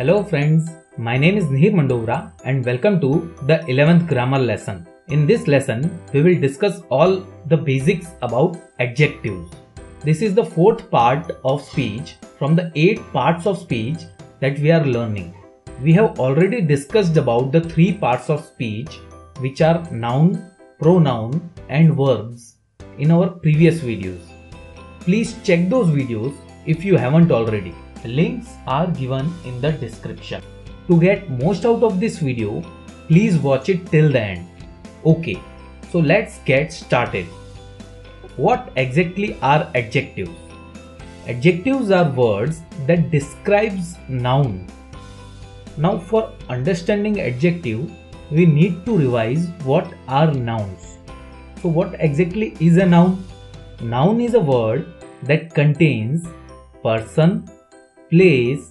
Hello friends, my name is Nihir Mandovra and welcome to the 11th grammar lesson. In this lesson, we will discuss all the basics about adjectives. This is the fourth part of speech from the 8 parts of speech that we are learning. We have already discussed about the 3 parts of speech which are noun, pronoun and verbs in our previous videos. Please check those videos if you haven't already. Links are given in the description. To get most out of this video, please watch it till the end. Okay, so let's get started. What exactly are adjectives? Adjectives are words that describes noun. Now for understanding adjective, we need to revise what are nouns. So what exactly is a noun? Noun is a word that contains person, place,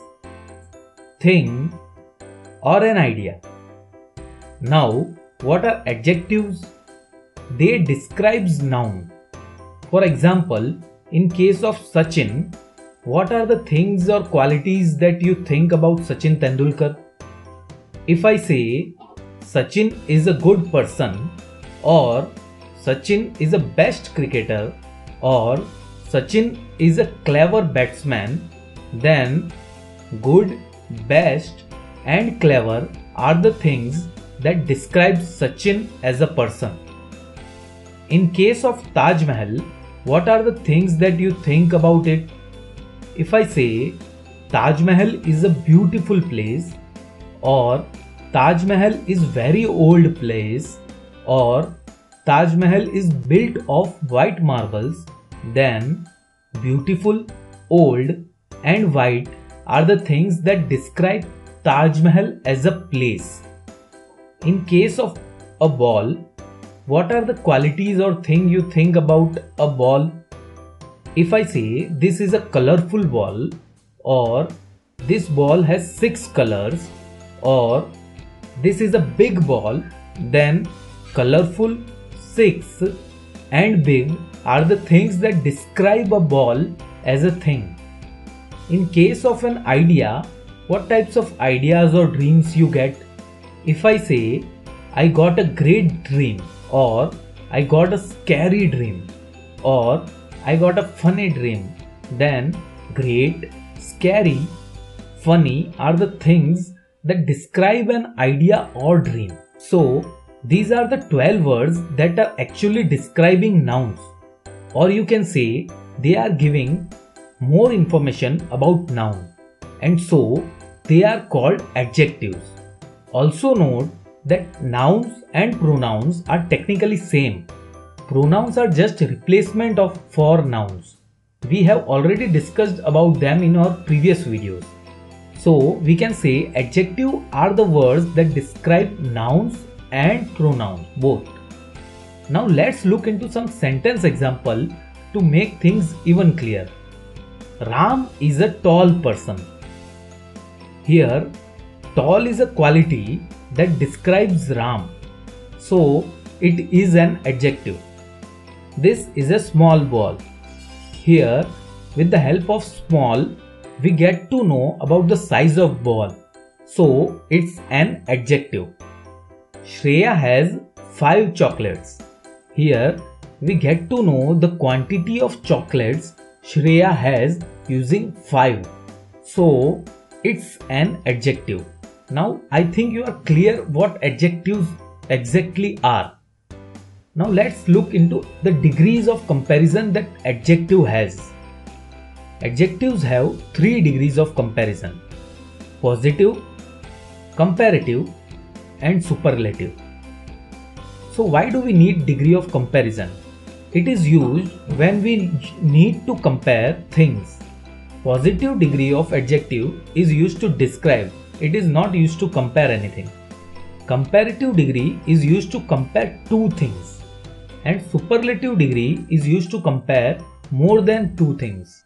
thing or an idea. Now, what are adjectives? They describes noun. For example, in case of Sachin, what are the things or qualities that you think about Sachin Tendulkar? If I say Sachin is a good person, or Sachin is a best cricketer, or Sachin is a clever batsman, then good, best and clever are the things that describe Sachin as a person. In case of Taj Mahal, what are the things that you think about it? If I say Taj Mahal is a beautiful place, or Taj Mahal is very old place, or Taj Mahal is built of white marbles, then beautiful, old and white are the things that describe Taj Mahal as a place. In case of a ball, what are the qualities or things you think about a ball? If I say this is a colorful ball, or this ball has 6 colors, or this is a big ball, then colorful, 6 and big are the things that describe a ball as a thing. In case of an idea, what types of ideas or dreams you get? If I say I got a great dream, or I got a scary dream, or I got a funny dream, then great, scary, funny are the things that describe an idea or dream. So these are the 12 words that are actually describing nouns, or you can say they are giving more information about noun, and so they are called adjectives. Also note that nouns and pronouns are technically same. Pronouns are just replacement of for nouns. We have already discussed about them in our previous videos. So we can say adjective are the words that describe nouns and pronouns both. Now let's look into some sentence example to make things even clear. Ram is a tall person. Here, tall is a quality that describes Ram, so it is an adjective. This is a small ball. Here, with the help of small, we get to know about the size of ball, so it's an adjective. Shreya has 5 chocolates. Here, we get to know the quantity of chocolates Shreya has using 5. So it's an adjective. Now I think you are clear what adjectives exactly are. Now let's look into the degrees of comparison that adjective has. Adjectives have 3 degrees of comparison: positive, comparative and superlative. So why do we need degree of comparison? It is used when we need to compare things. Positive degree of adjective is used to describe, it is not used to compare anything. Comparative degree is used to compare 2 things. And superlative degree is used to compare more than 2 things.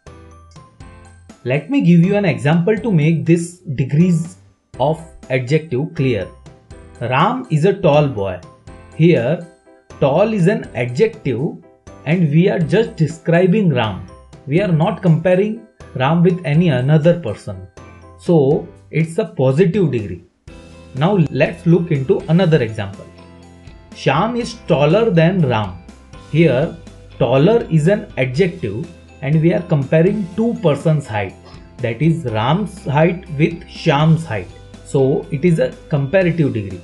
Let me give you an example to make this degrees of adjective clear. Ram is a tall boy. Here, tall is an adjective and we are just describing Ram. We are not comparing Ram with any another person. So it's a positive degree. Now let's look into another example. Shyam is taller than Ram. Here, taller is an adjective and we are comparing two persons' height. That is Ram's height with Shyam's height. So it is a comparative degree.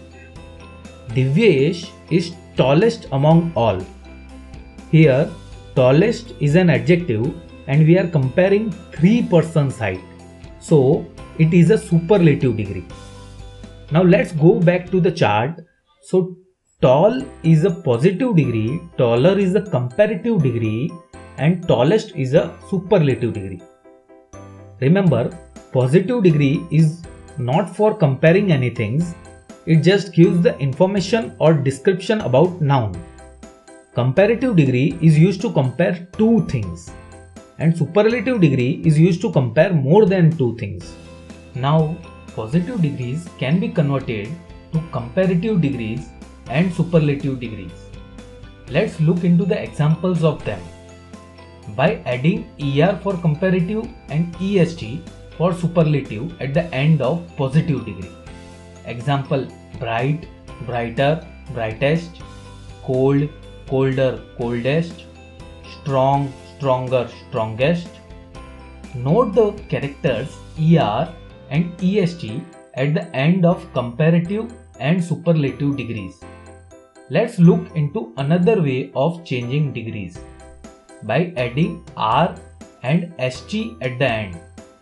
Divyesh is tallest among all. Here, tallest is an adjective and we are comparing three persons' height. So it is a superlative degree. Now let's go back to the chart. So tall is a positive degree, taller is a comparative degree, and tallest is a superlative degree. Remember, positive degree is not for comparing anything, it just gives the information or description about noun. Comparative degree is used to compare two things, and superlative degree is used to compare more than two things. Now, positive degrees can be converted to comparative degrees and superlative degrees. Let's look into the examples of them. By adding ER for comparative and EST for superlative at the end of positive degree. Example: bright, brighter, brightest, cold, colder, coldest, strong, stronger, strongest. Note the characters ER and EST at the end of comparative and superlative degrees. Let's look into another way of changing degrees by adding R and ST at the end.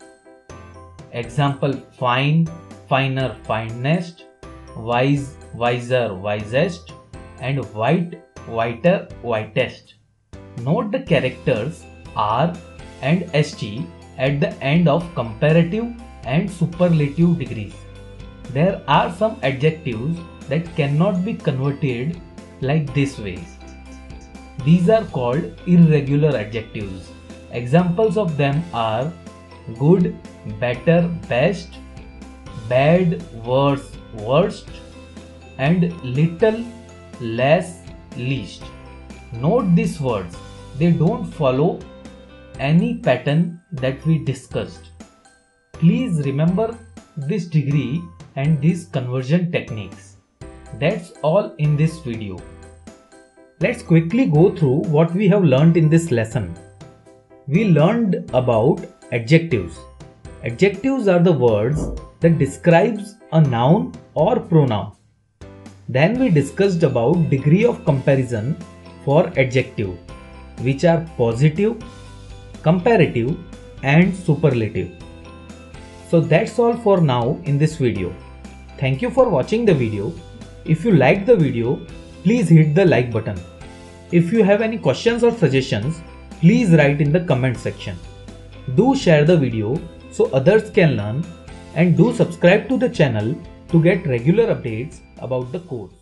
Example: fine, finer, finest, wise, wiser, wisest, and white, whiter, whitest. Note the characters R and ST at the end of comparative and superlative degrees. There are some adjectives that cannot be converted like this way. These are called irregular adjectives. Examples of them are good, better, best, bad, worse, worst, and little, less, least. Note these words, they don't follow any pattern that we discussed. Please remember this degree and these conversion techniques. That's all in this video. Let's quickly go through what we have learned in this lesson. We learned about adjectives. Adjectives are the words that describes a noun or pronoun. Then we discussed about degree of comparison for adjective, which are positive, comparative, and superlative. So that's all for now in this video. Thank you for watching the video. If you liked the video, please hit the like button. If you have any questions or suggestions, please write in the comment section. Do share the video so others can learn, and do subscribe to the channel to get regular updates about the course.